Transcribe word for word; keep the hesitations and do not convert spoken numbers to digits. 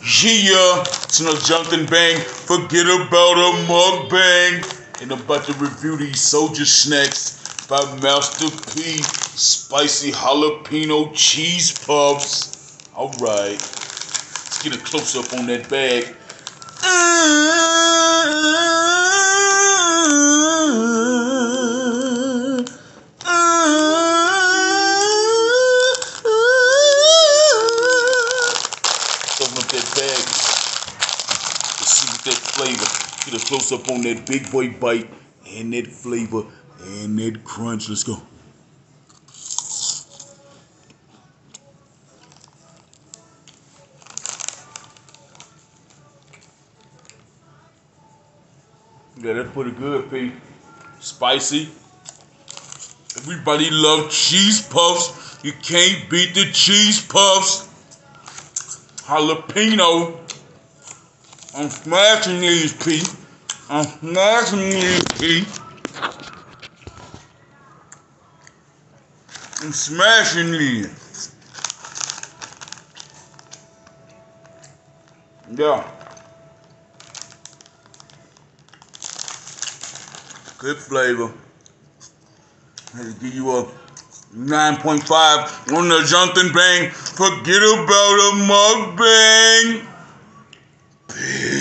Yeah, it's no Jonathan Bang. Forget about a mukbang. And I'm about to review these soldier snacks by Master P. Spicy jalapeno cheese puffs. Alright, let's get a close up on that bag. Open up that bag. Let's see what that flavor. Get a close up on that big boy bite and that flavor and that crunch. Let's go. Yeah, that's pretty good, P. Spicy. Everybody loves cheese puffs. You can't beat the cheese puffs. Jalapeno. I'm smashing these, P. I'm smashing these, P. I'm smashing these. Yeah. Good flavor. I had to give you a nine point five on the Jonathan Bang. Forget about a mukbang.